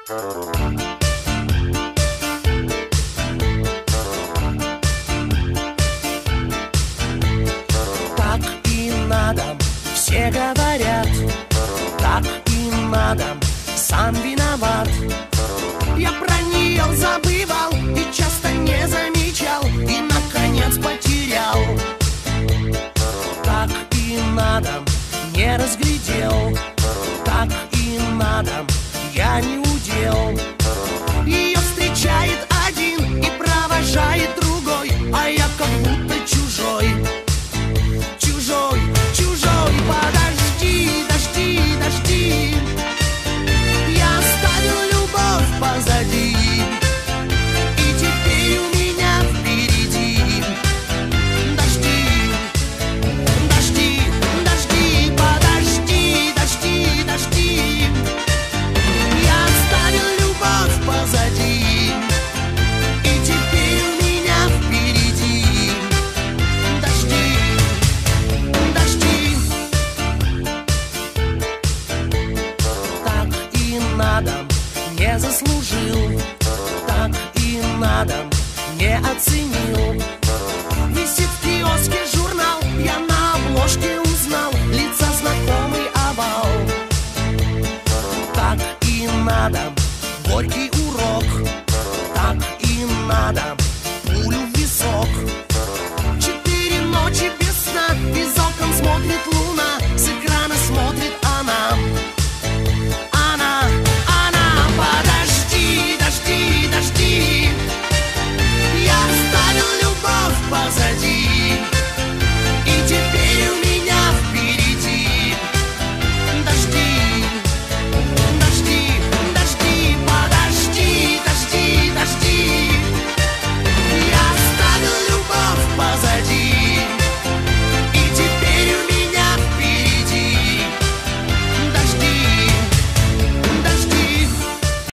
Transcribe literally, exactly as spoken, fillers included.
Так и надо, все говорят, так и надо, сам виноват. Я про нее забывал и часто не замечал, и наконец потерял. Так и надо, не разглядел, так и надо, я не удел. Ее встречает один и провожает другой, а я как будто чужой. Чужой, чужой, подожди, дожди, дожди. Я оставил любовь позади, и теперь у меня впереди дожди, дожди, дожди, подожди, дожди, дожди. Я оставил любовь позади, и теперь у меня впереди дожди, дожди. Так и надо, не заслужил, так и надо, не оценил.